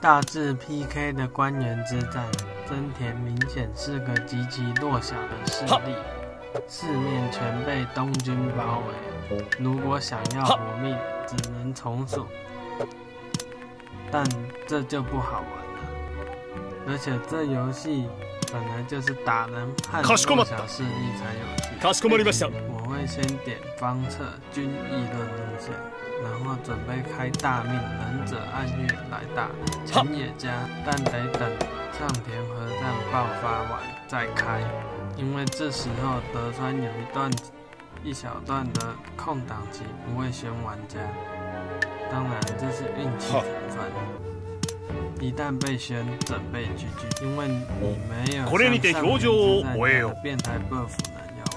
大致 PK 的关原之战，真田明显是个极其弱小的势力，四面全被东军包围，如果想要活命，只能从属。但这就不好玩了，而且这游戏本来就是打人和弱小势力才有趣。我会先点方策军议论路线，然后准备开大命忍者暗月来打前野家，但得等上田合战爆发完再开，因为这时候德川有一小段的空档期不会选玩家，当然这是运气成分。一旦被选，准备 GG， 因为你没有像上田之战一样的变态 buff 能用。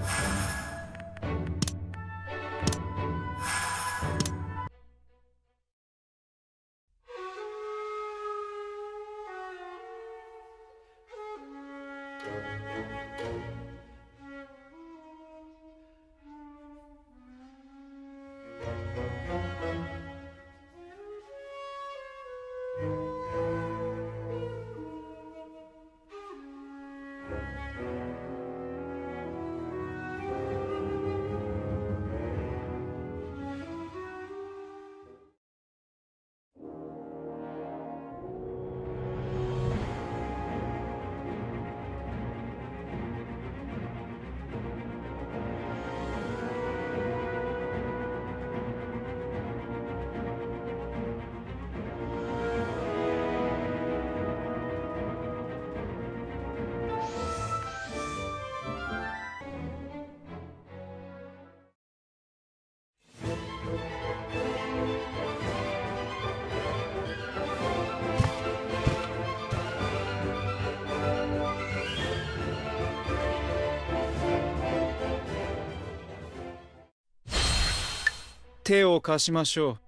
手を貸しましょう。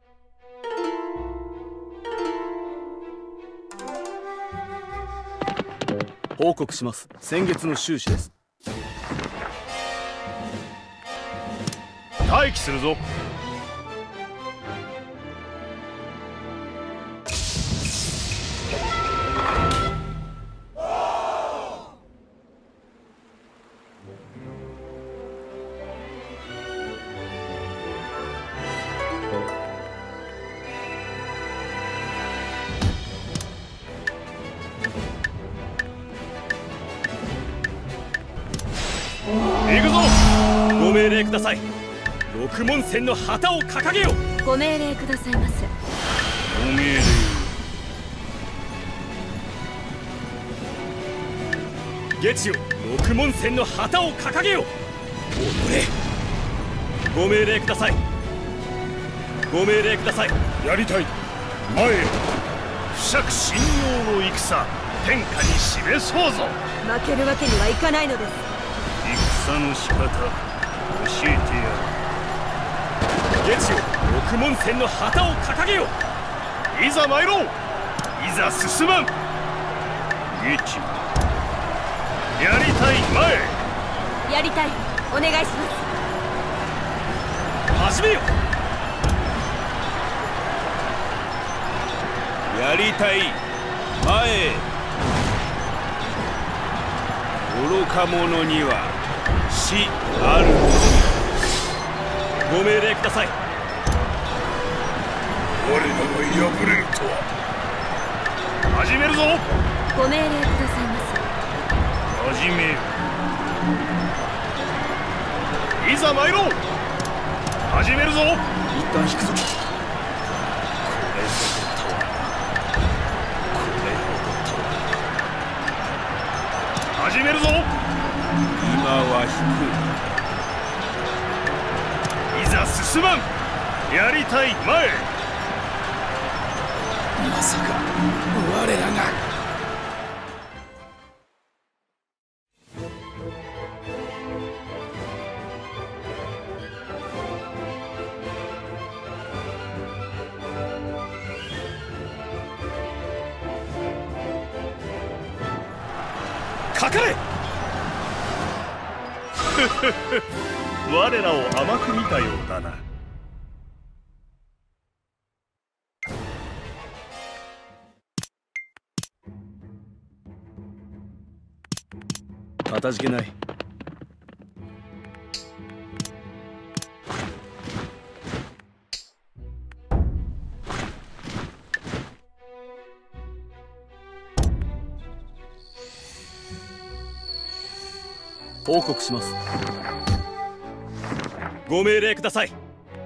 報告します。先月の収支です。 待機するぞ。行くぞ。ご命令ください。六門船の旗を掲げよ。 ご命令くださいませ。 ご命令。下地よ、六門船の旗を掲げよ。おのれ。ご命令ください。ご命令ください。やりたい。前へ。不釈信用の戦、天下に示そうぞ。 負けるわけにはいかないのです。 戦の仕方教えてやる。下地よ、六門船の旗を掲げよ。いざ参ろう。いざ進まん。下地やりたい。前やりたい。お願いします。始めよ。 やりたい。前へ。愚か者には死あるのみ。ご命令ください。 我らが敗れるとは。 始めるぞ。 ご命令くださいませ。 始めよ。いざ参ろう。始めるぞ。 一旦引くぞ。 始めるぞ。 今は引く。いざ進まん。やりたい。前まさか我らが。 かかれ。我らを甘く見たようだな。 かたじけない。報告します。ご命令ください。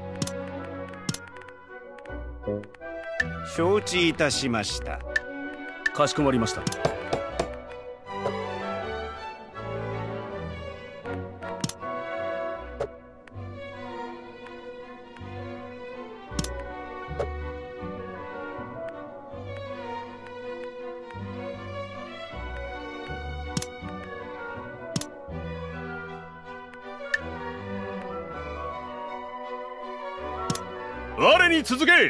承知いたしました。 かしこまりました。我に続け。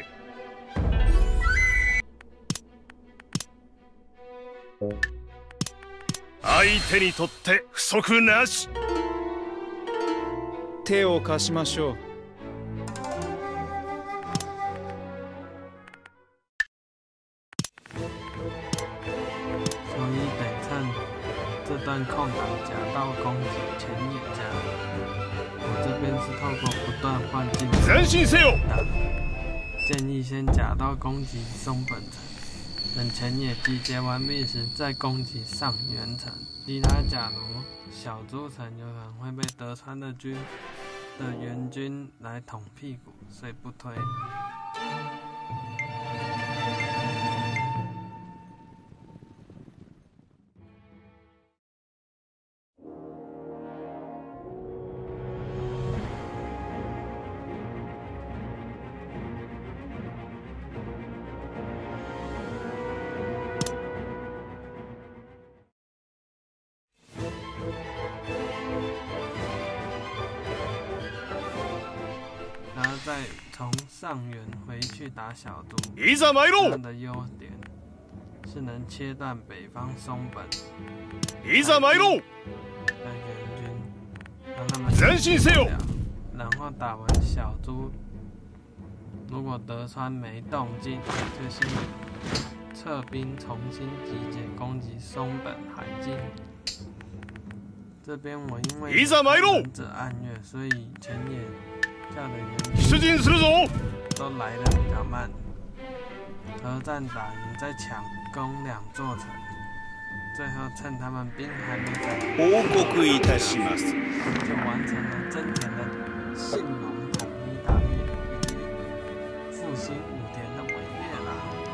相手にとって不足なし。 手を貸しましょう。 所以得趁这段空档夹道攻击前野家。我这边是透过不断换进前進せよ。 建议先夹道攻击松本城，等前野集结完毕时再攻击上原城。离他假如小诸城有可能会被德川的援军来捅屁股，所以不推。然后再从上原回去打小都。 いざ参ろう。 它的优点是能切断北方松本。 いざ参ろう。 的援军，让他们前進せよ。 然后打完小都，如果德川没动静，就是撤兵重新集结攻击松本海境。这边我因为いざ参ろう。 忍者暗月，所以前野叫的援出陣するぞ。 都来得比较慢。核战打赢，再抢攻2座城，最后趁他们兵还没整， 報告いたします。 就完成了真田的信浓统一大业，以及复兴武田的伟业啦。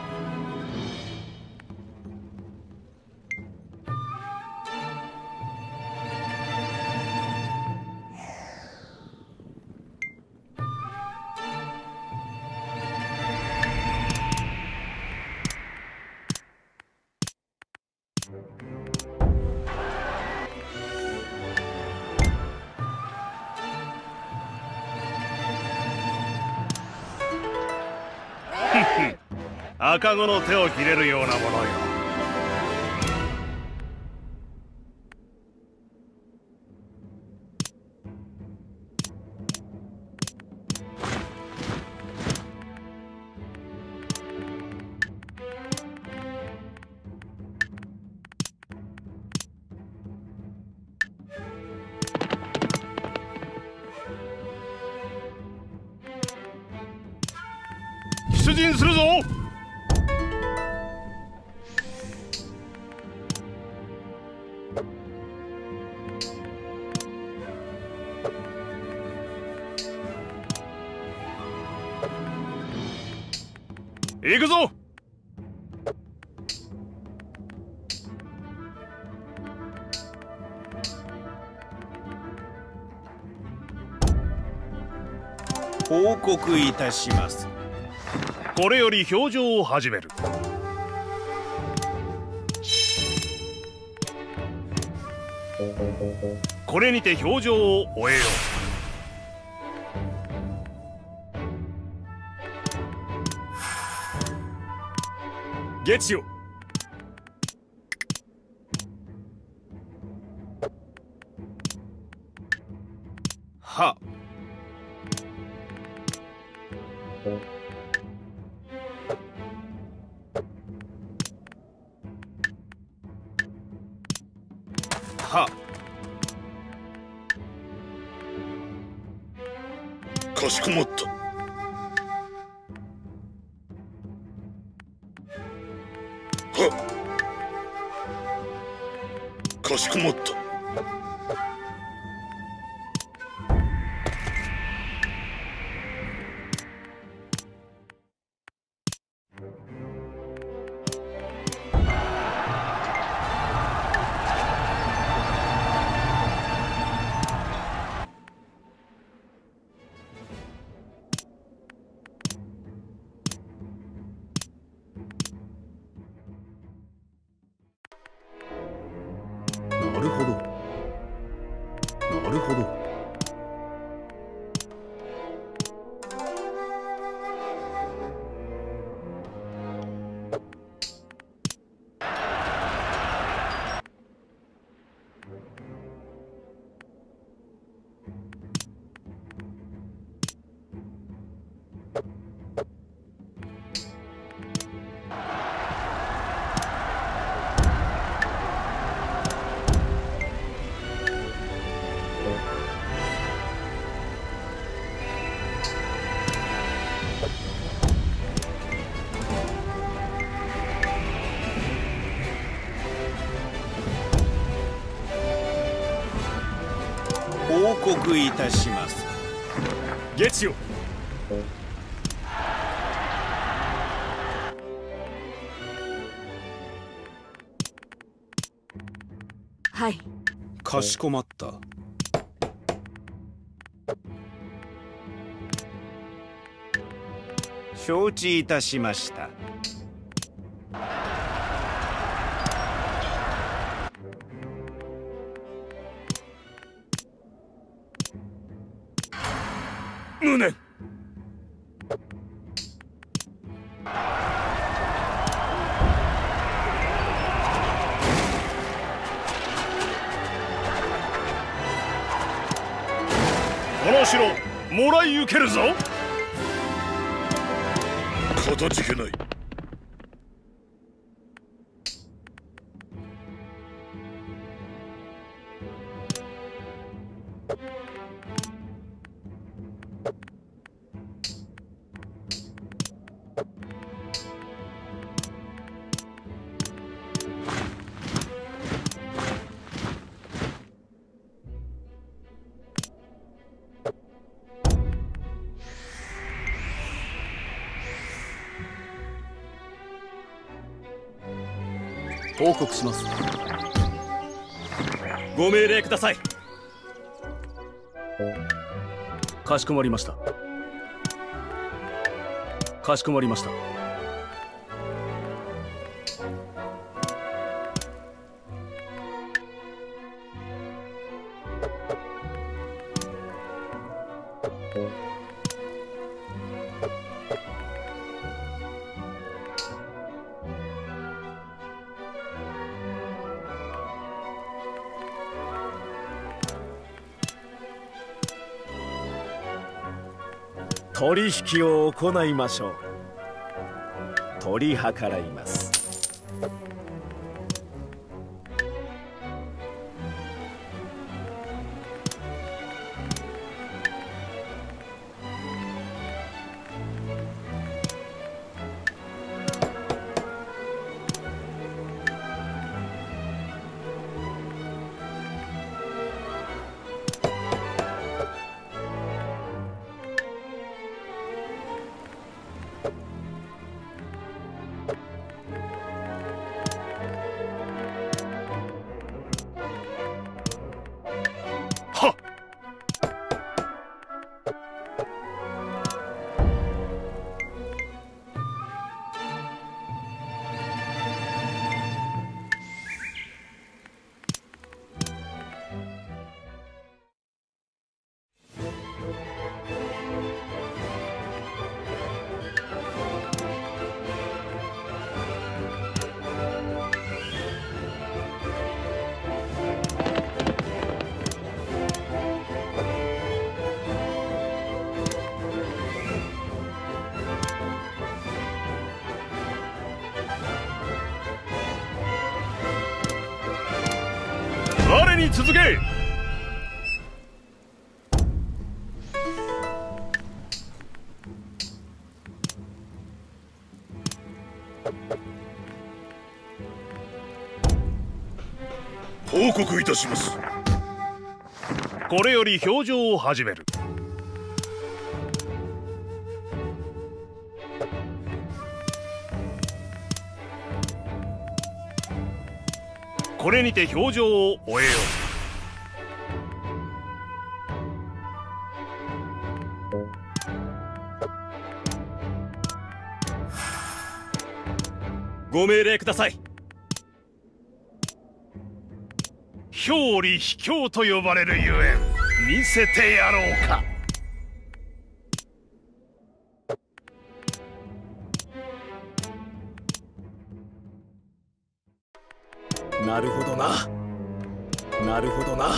赤子の手を切れるようなものよ。出陣するぞ。行くぞ。 報告いたします。 これより表情を始める。これにて表情を終えよう。月よ。 は。は。 かしこまった。はっ。かしこまった。 なるほど。なるほど。報告いたします。 月よ。 はい。 かしこまった。承知いたしました。 無念。この城もらい受けるぞ。かたじけない。 報告します。 ご命令ください。 かしこまりました。かしこまりました。 取引を行いましょう。取り計らいます。 我に続け。 報告いたします。これより表情を始める。これにて表情を終えよう。 ご命令ください。 表裏卑怯と呼ばれるゆえん、見せてやろうか。 なるほどな。なるほどな。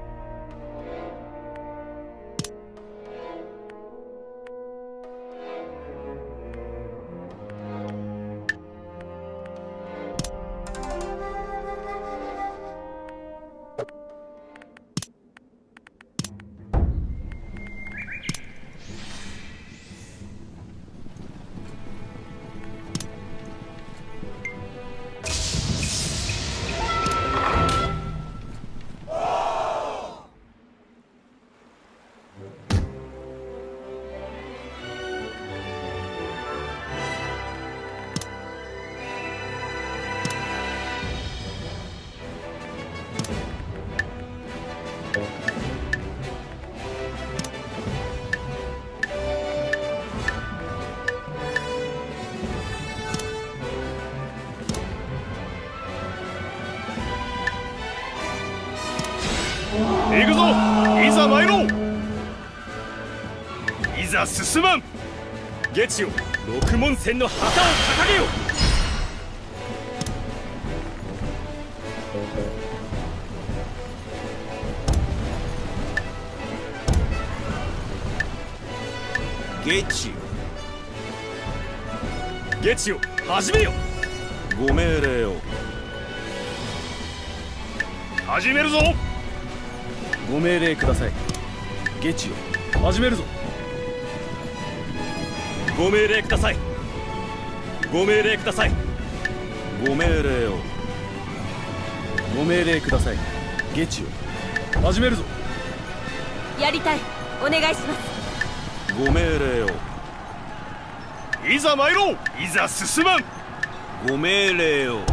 行くぞ、いざ参ろう。いざ進まん。 月よ、六門船の旗を掲げよ。 月よ、 月よ、始めよ。 ご命令を。 始めるぞ。 ご命令ください。月よ、始めるぞ。ご命令ください。ご命令ください。 ご命令を。 ご命令ください。月よ、始めるぞ。 やりたい。お願いします。 ご命令を。 いざ参ろう。いざ進まん。 ご命令を。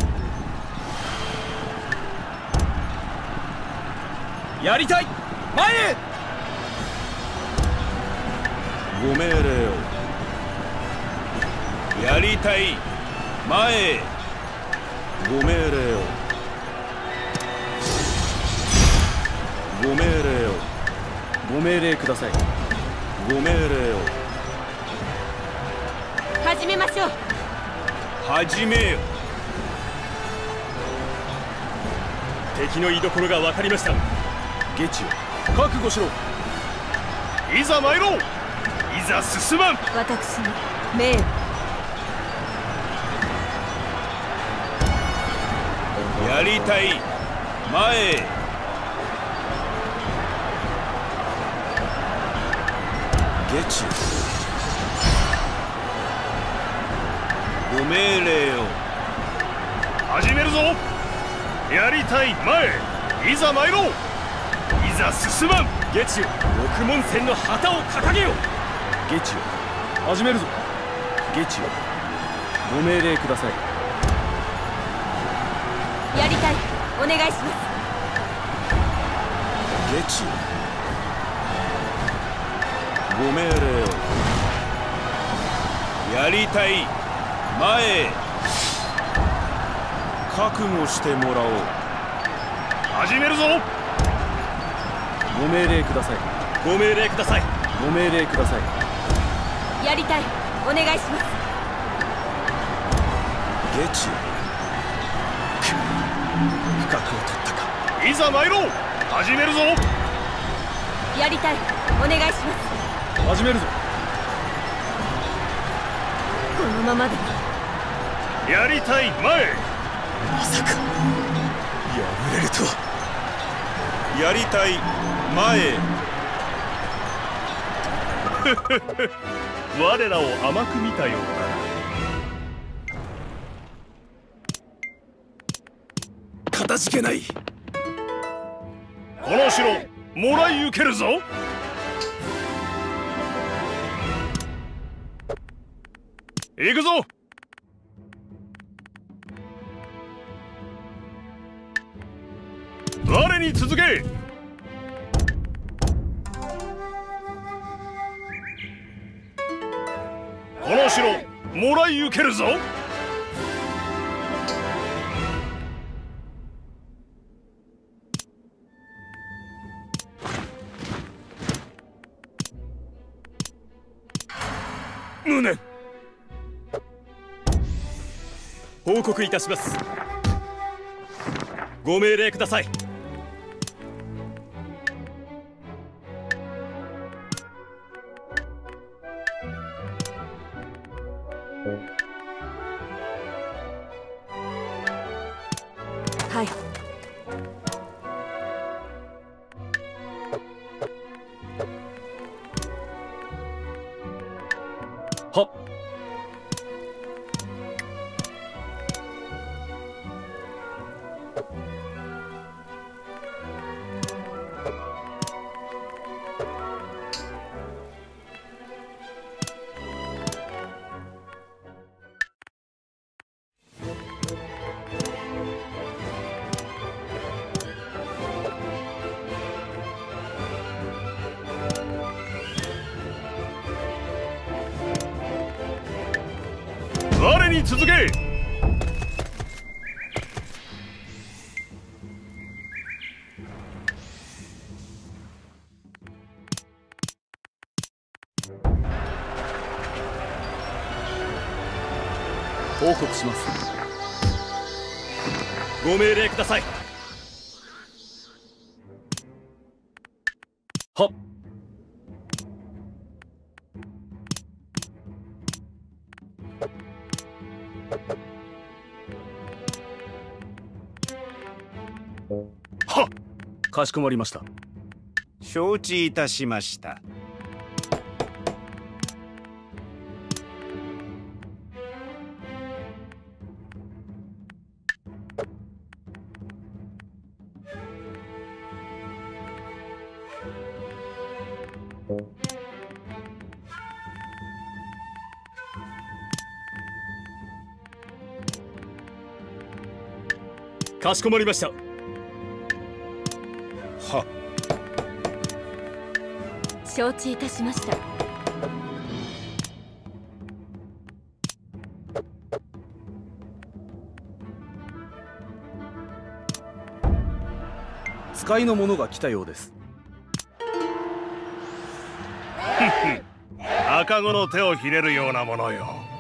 やりたい。前へ。 ご命令を。やりたい。前へ。ご命令を。ご命令を。 ご命令ください。 ご命令を。 始めましょう。 始めよ。 敵の居所が分かりました。月よ、覚悟しろ。 いざ参ろう。いざ進まん。 私の命を。 やりたい。前へ。月よ、ご命令を。 始めるぞ。やりたい。前。いざ参ろう。いざ進まん。 月よ、六門船の旗を掲げよ。月よ、始めるぞ。月よ、ご命令ください。 やりたい。お願いします。 月よ、ご命令を。やりたい。前へ。覚悟してもらおう。 始めるぞ。 ご命令ください。ご命令ください。ご命令ください。 やりたい。お願いします。 月よ、不覚を取ったか。 いざ参ろう。始めるぞ。 やりたい。お願いします。 始めるぞ。 このままでやりたい。前。 まさか破れるとは。やりたい。前へ。 我らを甘く見たようだな。 かたじけない。 この城もらい受けるぞ。行くぞ。我に続け。この城もらい受けるぞ。無念。報告いたします。ご命令ください。 はい。 はっ。我に続け。報告します。ご命令ください。はっ。はっ。かしこまりました。 承知いたしました。 かしこまりました。 は。 承知いたしました。 使いの者が来たようです。 赤子の手をひねるようなものよ。